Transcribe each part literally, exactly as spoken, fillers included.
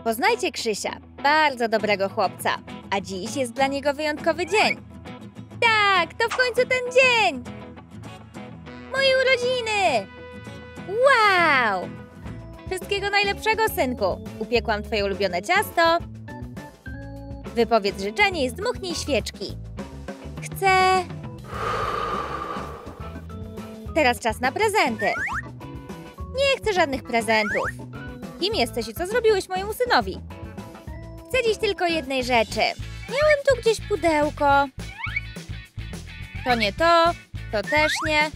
Poznajcie Krzysia, bardzo dobrego chłopca, a dziś jest dla niego wyjątkowy dzień. Tak, to w końcu ten dzień! Moje urodziny! Wow! Wszystkiego najlepszego, synku! Upiekłam twoje ulubione ciasto. Wypowiedz życzenie i zdmuchnij świeczki. Chcę... Teraz czas na prezenty. Nie chcę żadnych prezentów. Kim jesteś i co zrobiłeś mojemu synowi? Chcę dziś tylko jednej rzeczy. Miałem tu gdzieś pudełko. To nie to, to też nie.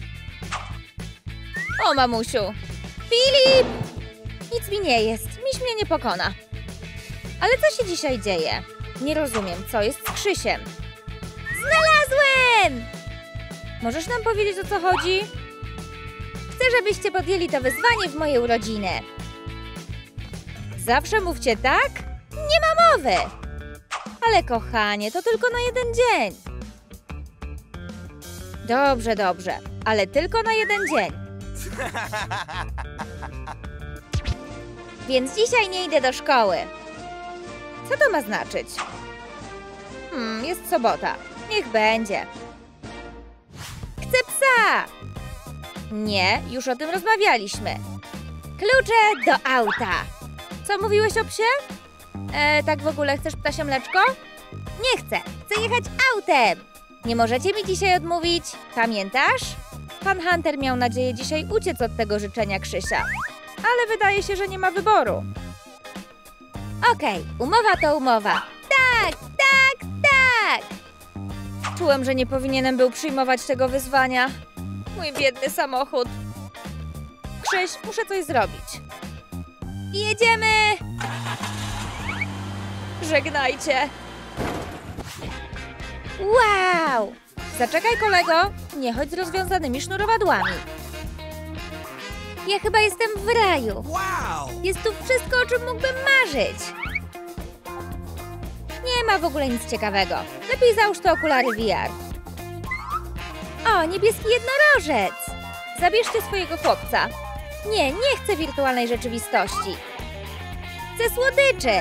O, mamusiu! Filip! Nic mi nie jest, miś mnie nie pokona. Ale co się dzisiaj dzieje? Nie rozumiem, co jest z Krzysiem. Znalazłem! Możesz nam powiedzieć, o co chodzi? Chcę, żebyście podjęli to wyzwanie w moje urodziny. Zawsze mówcie tak? Nie ma mowy! Ale kochanie, to tylko na jeden dzień. Dobrze, dobrze, ale tylko na jeden dzień. Więc dzisiaj nie idę do szkoły. Co to ma znaczyć? Hmm, jest sobota. Niech będzie. Chcę psa! Nie, już o tym rozmawialiśmy. Klucze do auta. Co mówiłeś o psie? E, tak w ogóle chcesz ptasie mleczko? Nie chcę, chcę jechać autem. Nie możecie mi dzisiaj odmówić, pamiętasz? Pan Hunter miał nadzieję dzisiaj uciec od tego życzenia Krzysia. Ale wydaje się, że nie ma wyboru. Okej, umowa to umowa. Tak, tak, tak! Czułem, że nie powinienem był przyjmować tego wyzwania. Mój biedny samochód. Krzyś, muszę coś zrobić. Jedziemy! Żegnajcie. Wow! Zaczekaj, kolego. Nie chodź z rozwiązanymi sznurowadłami. Ja chyba jestem w raju. Wow! Jest tu wszystko, o czym mógłbym marzyć. Nie ma w ogóle nic ciekawego. Lepiej załóż te okulary V R. O, niebieski jednorożec! Zabierzcie swojego chłopca. Nie, nie chcę wirtualnej rzeczywistości. Chcę słodyczy.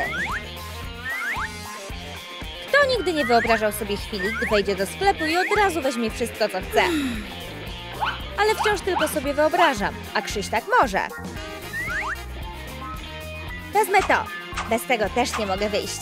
Kto nigdy nie wyobrażał sobie chwili, gdy wejdzie do sklepu i od razu weźmie wszystko, co chce? Ale wciąż tylko sobie wyobrażam, a Krzyś tak może. Wezmę to. Bez tego też nie mogę wyjść.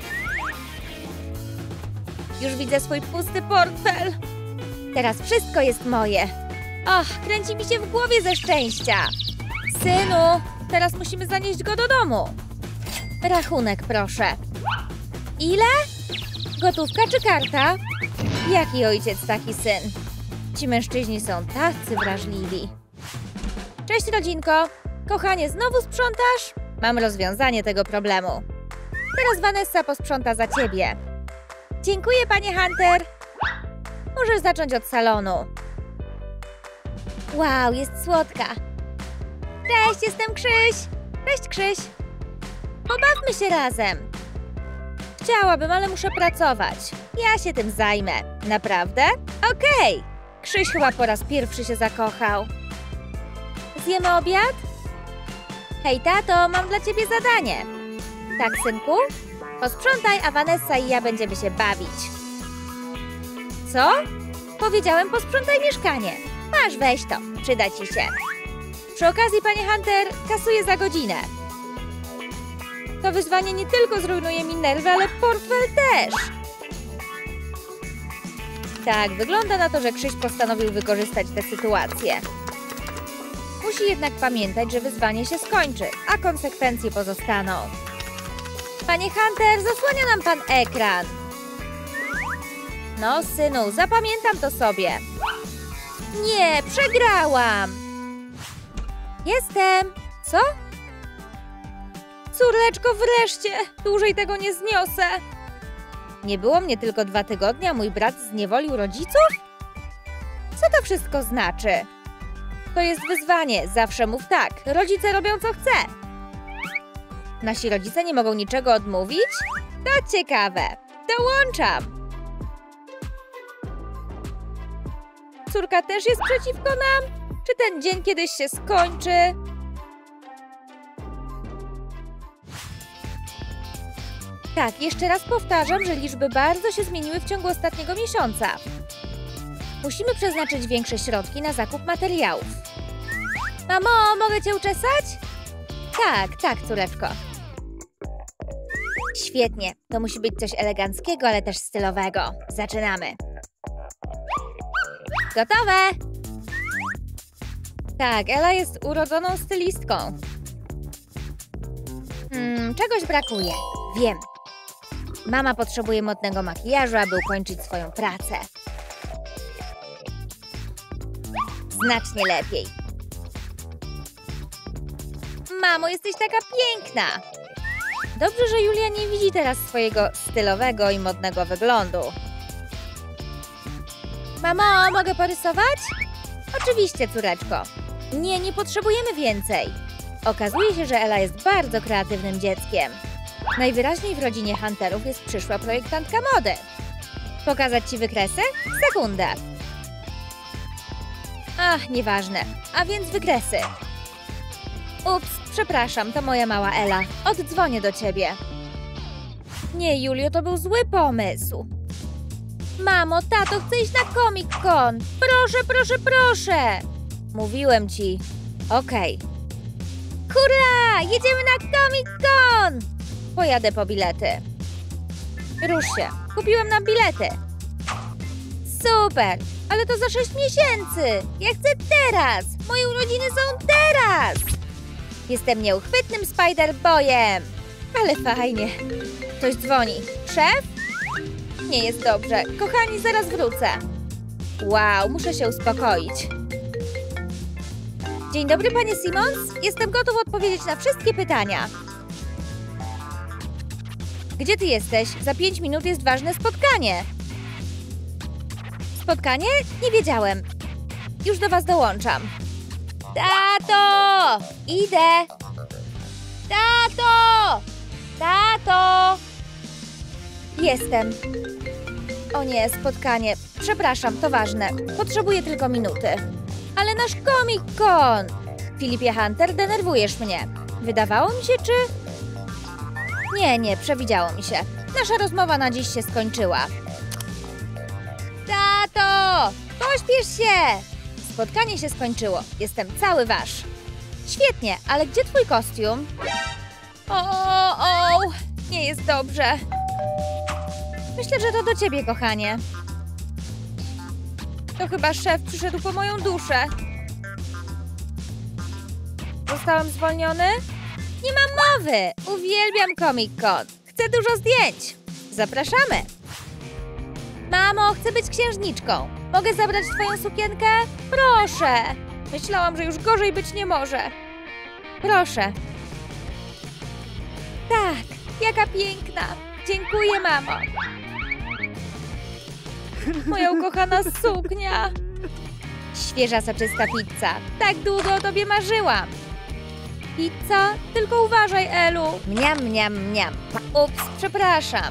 Już widzę swój pusty portfel. Teraz wszystko jest moje. Och, kręci mi się w głowie ze szczęścia. Synu, teraz musimy zanieść go do domu. Rachunek, proszę. Ile? Gotówka czy karta? Jaki ojciec, taki syn. Ci mężczyźni są tacy wrażliwi. Cześć, rodzinko. Kochanie, znowu sprzątasz? Mam rozwiązanie tego problemu. Teraz Vanessa posprząta za ciebie. Dziękuję, panie Hunter. Możesz zacząć od salonu. Wow, jest słodka. Cześć, jestem Krzyś. Cześć, Krzyś. Pobawmy się razem. Chciałabym, ale muszę pracować. Ja się tym zajmę. Naprawdę? Okej. Krzyś chyba po raz pierwszy się zakochał. Zjemy obiad? Hej, tato, mam dla ciebie zadanie. Tak, synku? Posprzątaj, a Vanessa i ja będziemy się bawić. Co? Powiedziałem, posprzątaj mieszkanie. Masz, weź to. Przyda ci się. Przy okazji, panie Hunter, kasuję za godzinę. To wyzwanie nie tylko zrujnuje mi nerwy, ale portfel też. Tak, wygląda na to, że Krzyś postanowił wykorzystać tę sytuację. Musi jednak pamiętać, że wyzwanie się skończy, a konsekwencje pozostaną. Panie Hunter, zasłania nam pan ekran. No, synu, zapamiętam to sobie. Nie, przegrałam. Jestem. Co? Córeczko, wreszcie! Dłużej tego nie zniosę. Nie było mnie tylko dwa tygodnie, a mój brat zniewolił rodziców? Co to wszystko znaczy? To jest wyzwanie, zawsze mów tak. Rodzice robią co chce. Nasi rodzice nie mogą niczego odmówić? To ciekawe. Dołączam. Córka też jest przeciwko nam? Czy ten dzień kiedyś się skończy? Tak, jeszcze raz powtarzam, że liczby bardzo się zmieniły w ciągu ostatniego miesiąca. Musimy przeznaczyć większe środki na zakup materiałów. Mamo, mogę cię uczesać? Tak, tak, córeczko. Świetnie. To musi być coś eleganckiego, ale też stylowego. Zaczynamy. Gotowe! Tak, Ela jest urodzoną stylistką. Hmm, czegoś brakuje. Wiem. Mama potrzebuje modnego makijażu, aby ukończyć swoją pracę. Znacznie lepiej. Mamo, jesteś taka piękna! Dobrze, że Julia nie widzi teraz swojego stylowego i modnego wyglądu. Mamo, mogę porysować? Oczywiście, córeczko. Nie, nie potrzebujemy więcej. Okazuje się, że Ela jest bardzo kreatywnym dzieckiem. Najwyraźniej w rodzinie Hunterów jest przyszła projektantka mody. Pokazać ci wykresy? Sekundę. Ach, nieważne. A więc wykresy. Ups, przepraszam, to moja mała Ela. Oddzwonię do ciebie. Nie, Julio, to był zły pomysł. Mamo, tato, chcę iść na Comic Con. Proszę, proszę, proszę. Mówiłem ci. Okej. Hurra! Jedziemy na Comic Con! Pojadę po bilety. Rusz się. Kupiłem nam bilety. Super! Ale to za sześć miesięcy! Ja chcę teraz! Moje urodziny są teraz! Jestem nieuchwytnym Spider-Boyem! Ale fajnie. Ktoś dzwoni. Szef? Nie jest dobrze. Kochani, zaraz wrócę. Wow, muszę się uspokoić. Dzień dobry, panie Simmons. Jestem gotów odpowiedzieć na wszystkie pytania. Gdzie ty jesteś? Za pięć minut jest ważne spotkanie. Spotkanie? Nie wiedziałem. Już do was dołączam. Tato! Idę! Tato! Tato! Jestem. O nie, spotkanie. Przepraszam, to ważne. Potrzebuję tylko minuty. Ale nasz Comic Con! Filipie Hunter, denerwujesz mnie. Wydawało mi się, czy... Nie, nie, przewidziało mi się. Nasza rozmowa na dziś się skończyła. Tato! Pośpiesz się! Spotkanie się skończyło. Jestem cały wasz. Świetnie, ale gdzie twój kostium? O, o, nie jest dobrze. Myślę, że to do ciebie, kochanie. To chyba szef przyszedł po moją duszę. Zostałem zwolniony? Nie mam mowy! Uwielbiam Comic Con. Chcę dużo zdjęć. Zapraszamy. Mamo, chcę być księżniczką. Mogę zabrać twoją sukienkę? Proszę. Myślałam, że już gorzej być nie może. Proszę. Tak, jaka piękna. Dziękuję, mamo. Moja ukochana suknia. Świeża, soczysta pizza. Tak długo o tobie marzyłam. Pizza? Tylko uważaj, Elu. Mniam, mniam, mniam. Ups, przepraszam.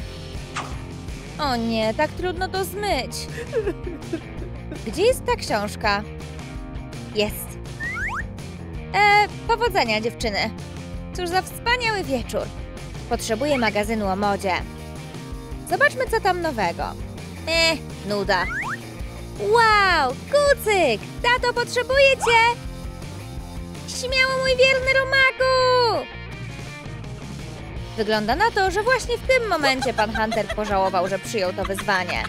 O nie, tak trudno to zmyć. Gdzie jest ta książka? Jest. E, powodzenia, dziewczyny. Cóż za wspaniały wieczór. Potrzebuję magazynu o modzie. Zobaczmy, co tam nowego. Eh, nuda. Wow, kucyk! Tato, potrzebuję cię! Śmiało, mój wierny romaku! Wygląda na to, że właśnie w tym momencie pan Hunter pożałował, że przyjął to wyzwanie.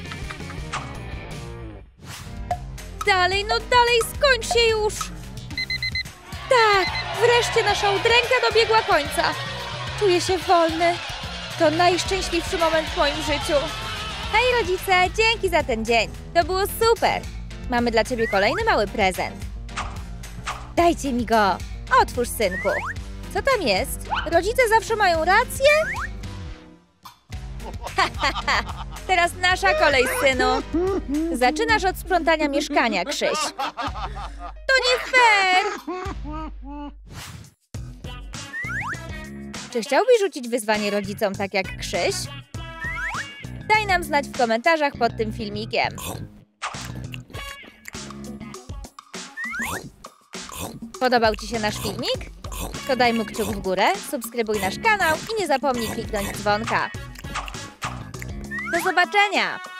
Dalej, no dalej, skończ się już! Tak, wreszcie nasza udręka dobiegła końca. Czuję się wolny. To najszczęśliwszy moment w moim życiu. Hej rodzice, dzięki za ten dzień. To było super. Mamy dla ciebie kolejny mały prezent. Dajcie mi go. Otwórz, synku. Co tam jest? Rodzice zawsze mają rację? Teraz nasza kolej, synu. Zaczynasz od sprzątania mieszkania, Krzyś. To nie fair! Czy chciałbyś rzucić wyzwanie rodzicom tak jak Krzyś? Daj nam znać w komentarzach pod tym filmikiem. Podobał ci się nasz filmik? to daj mu kciuk w górę, subskrybuj nasz kanał i nie zapomnij kliknąć dzwonka. Do zobaczenia!